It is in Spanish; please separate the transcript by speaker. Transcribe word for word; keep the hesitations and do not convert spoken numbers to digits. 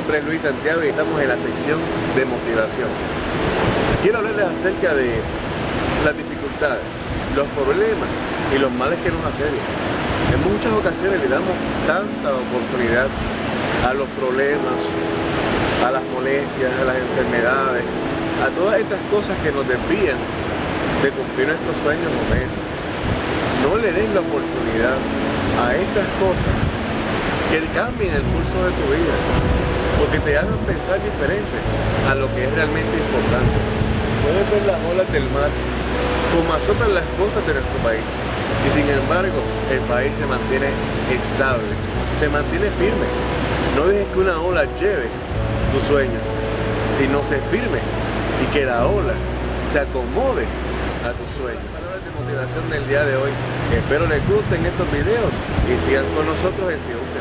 Speaker 1: nombre es Luis Santiago y estamos en la sección de motivación. Quiero hablarles acerca de las dificultades, los problemas y los males que nos asedian. En muchas ocasiones le damos tanta oportunidad a los problemas, a las molestias, a las enfermedades, a todas estas cosas que nos desvían de cumplir nuestros sueños o metas. No le des la oportunidad a estas cosas que cambien el curso de tu vida, porque te hagan pensar diferente a lo que es realmente importante. Puedes ver las olas del mar como azotan las costas de nuestro país, y sin embargo el país se mantiene estable, se mantiene firme. No dejes que una ola lleve tus sueños, sino sé firme y que la ola se acomode a tus sueños. Palabras de motivación del día de hoy. Espero les gusten estos videos y sigan con nosotros en Sion.